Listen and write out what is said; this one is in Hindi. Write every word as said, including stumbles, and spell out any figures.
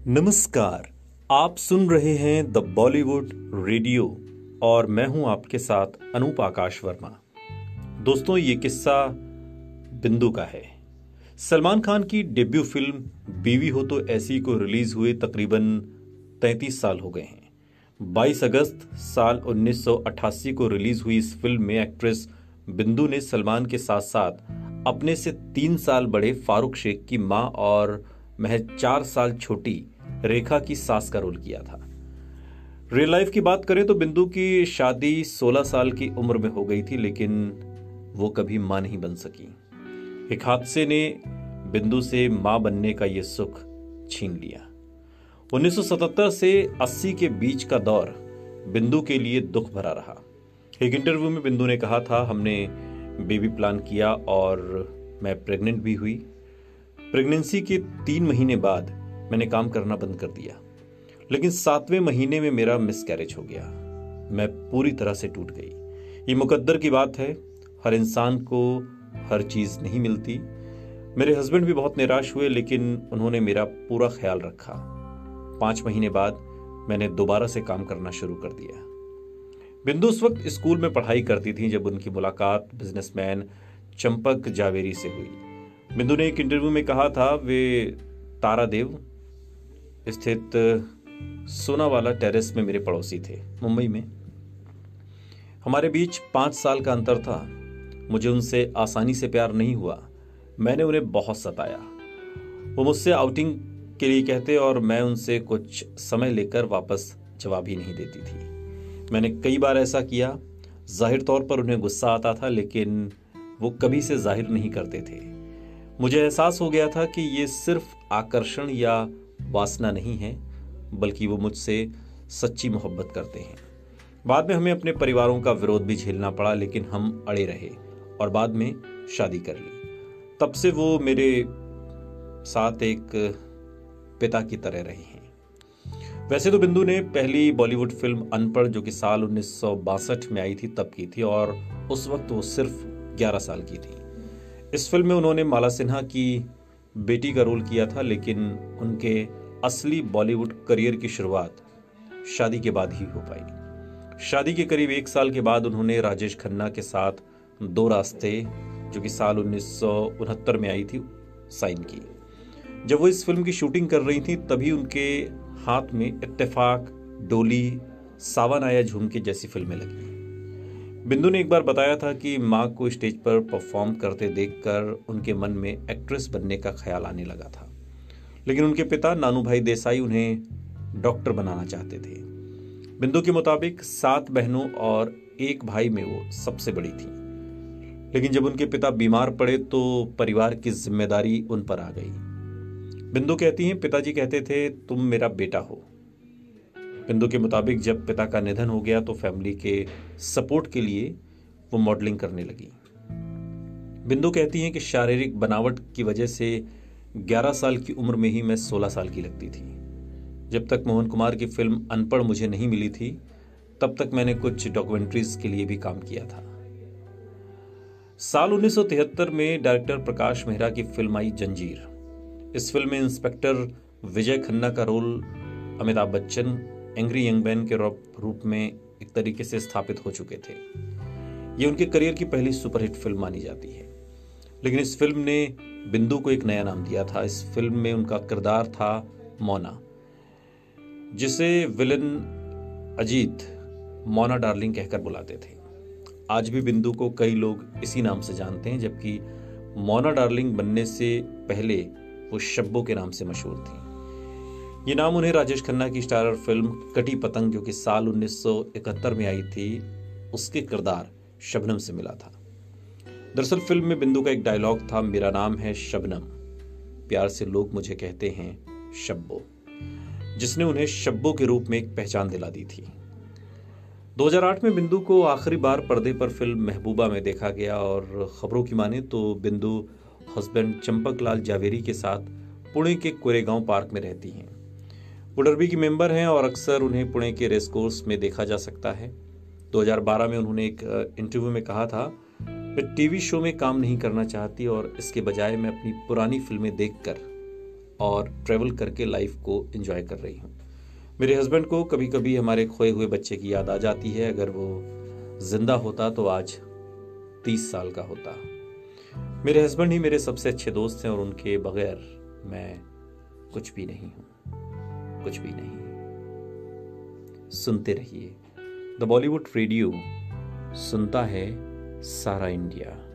नमस्कार। आप सुन रहे हैं द बॉलीवुड रेडियो और मैं हूं आपके साथ अनूप आकाश वर्मा। दोस्तों, ये किस्सा बिंदु का है। सलमान खान की डेब्यू फिल्म बीवी हो तो ऐसी को रिलीज हुए तकरीबन तैंतीस साल हो गए हैं। बाईस अगस्त साल उन्नीस सौ अट्ठासी को रिलीज हुई इस फिल्म में एक्ट्रेस बिंदु ने सलमान के साथ साथ अपने से तीन साल बड़े फारूक शेख की मां और महज चार साल छोटी रेखा की सास का रोल किया था। रियल लाइफ की बात करें तो बिंदु की शादी सोलह साल की उम्र में हो गई थी, लेकिन वो कभी मां नहीं बन सकी। एक हादसे ने बिंदु से मां बनने का ये सुख छीन लिया। उन्नीस सौ सतहत्तर से अस्सी के बीच का दौर बिंदु के लिए दुख भरा रहा। एक इंटरव्यू में बिंदु ने कहा था, हमने बेबी प्लान किया और मैं प्रेग्नेंट भी हुई। प्रेगनेंसी के तीन महीने बाद मैंने काम करना बंद कर दिया, लेकिन सातवें महीने में मेरा मिसकैरेज हो गया। मैं पूरी तरह से टूट गई। ये मुकद्दर की बात है, हर इंसान को हर चीज नहीं मिलती। मेरे हस्बैंड भी बहुत निराश हुए, लेकिन उन्होंने मेरा पूरा ख्याल रखा। पांच महीने बाद मैंने दोबारा से काम करना शुरू कर दिया। बिंदु उस वक्त स्कूल में पढ़ाई करती थी जब उनकी मुलाकात बिजनेसमैन चंपक जावेरी से हुई। बिंदु ने एक इंटरव्यू में कहा था, वे तारादेव स्थित सोनावाला टेरेस में मेरे पड़ोसी थे, मुंबई में। हमारे बीच पांच साल का अंतर था। मुझे उनसे आसानी से प्यार नहीं हुआ। मैंने उन्हें बहुत सताया। वो मुझसे आउटिंग के लिए कहते और मैं उनसे कुछ समय लेकर वापस जवाब ही नहीं देती थी। मैंने कई बार ऐसा किया। जाहिर तौर पर उन्हें गुस्सा आता था, लेकिन वो कभी से जाहिर नहीं करते थे। मुझे एहसास हो गया था कि ये सिर्फ आकर्षण या वासना नहीं है, बल्कि वो मुझसे सच्ची मोहब्बत करते हैं। बाद में हमें अपने परिवारों का विरोध भी झेलना पड़ा, लेकिन हम अड़े रहे और बाद में शादी कर ली। तब से वो मेरे साथ एक पिता की तरह रहे हैं। वैसे तो बिंदु ने पहली बॉलीवुड फिल्म अनपढ़, जो कि साल उन्नीस सौ बासठ में आई थी, तब की थी और उस वक्त वो सिर्फ ग्यारह साल की थी। इस फिल्म में उन्होंने माला सिन्हा की बेटी का रोल किया था, लेकिन उनके असली बॉलीवुड करियर की शुरुआत शादी के बाद ही हो पाई। शादी के करीब एक साल के बाद उन्होंने राजेश खन्ना के साथ दो रास्ते, जो कि साल उन्नीस सौ उनहत्तर में आई थी, साइन की। जब वो इस फिल्म की शूटिंग कर रही थी, तभी उनके हाथ में इत्तेफाक, डोली, सावन आया झुमके जैसी फिल्में लगी। बिंदु ने एक बार बताया था कि मां को स्टेज पर परफॉर्म करते देखकर उनके मन में एक्ट्रेस बनने का ख्याल आने लगा था, लेकिन उनके पिता नानू भाई देसाई उन्हें डॉक्टर बनाना चाहते थे। बिंदु के मुताबिक सात बहनों और एक भाई में वो सबसे बड़ी थी, लेकिन जब उनके पिता बीमार पड़े तो परिवार की जिम्मेदारी उन पर आ गई। बिंदु कहती हैं, पिताजी कहते थे, तुम मेरा बेटा हो। बिंदु के मुताबिक जब पिता का निधन हो गया तो फैमिली के सपोर्ट के लिए वो मॉडलिंग करने लगी। बिंदु कहती हैं कि शारीरिक बनावट की वजह से ग्यारह साल की उम्र में ही मैं सोलह साल की लगती थी। जब तक मोहन कुमार की फिल्म अनपढ़ मुझे नहीं मिली थी, तब तक मैंने कुछ डॉक्यूमेंट्रीज के लिए भी काम किया था। साल उन्नीस सौ तिहत्तर में डायरेक्टर प्रकाश मेहरा की फिल्म आई जंजीर। इस फिल्म में इंस्पेक्टर विजय खन्ना का role Amitabh Bachchan angry young man के रूप में एक तरीके से स्थापित हो चुके थे। ये उनके करियर की पहली सुपरहिट फिल्म मानी जाती है, लेकिन इस फिल्म ने बिंदु को एक नया नाम दिया था। इस फिल्म में उनका किरदार था मोना, जिसे विलन अजीत मोना डार्लिंग कहकर बुलाते थे। आज भी बिंदु को कई लोग इसी नाम से जानते हैं, जबकि मोना डार्लिंग बनने से पहले वो शब्बो के नाम से मशहूर थी। ये नाम उन्हें राजेश खन्ना की स्टारर फिल्म कटी पतंग, जो कि साल उन्नीस सौ इकहत्तर में आई थी, उसके किरदार शबनम से मिला था। दरअसल फिल्म में बिंदु का एक डायलॉग था, मेरा नाम है शबनम, प्यार से लोग मुझे कहते हैं शब्बो, जिसने उन्हें शब्बो के रूप में एक पहचान दिला दी थी। दो हज़ार आठ में बिंदु को आखिरी बार पर्दे पर फिल्म महबूबा में देखा गया और खबरों की माने तो बिंदु हस्बैंड चंपक लाल जावेरी के साथ पुणे के कोरेगांव पार्क में रहती हैं। वो डर्बी की मेंबर हैं और अक्सर उन्हें पुणे के रेस कोर्स में देखा जा सकता है। दो हज़ार बारह में उन्होंने एक इंटरव्यू में कहा था, मैं टीवी शो में काम नहीं करना चाहती और इसके बजाय मैं अपनी पुरानी फिल्में देखकर और ट्रैवल करके लाइफ को एंजॉय कर रही हूँ। मेरे हस्बैंड को कभी कभी हमारे खोए हुए बच्चे की याद आ जाती है। अगर वो जिंदा होता तो आज तीस साल का होता। मेरे हस्बैंड ही मेरे सबसे अच्छे दोस्त हैं और उनके बगैर मैं कुछ भी नहीं हूँ, कुछ भी नहीं। सुनते रहिए द बॉलीवुड रेडियो, सुनता है सारा इंडिया।